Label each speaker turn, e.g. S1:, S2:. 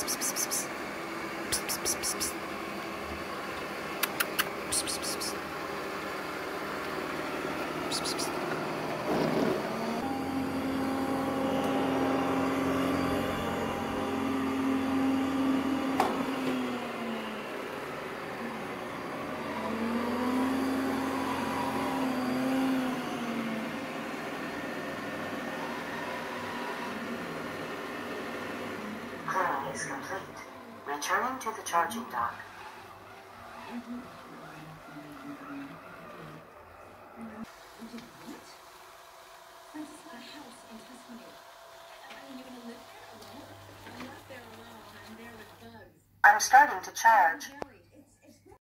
S1: Clearing is complete. Returning to the charging dock. I'm starting to charge.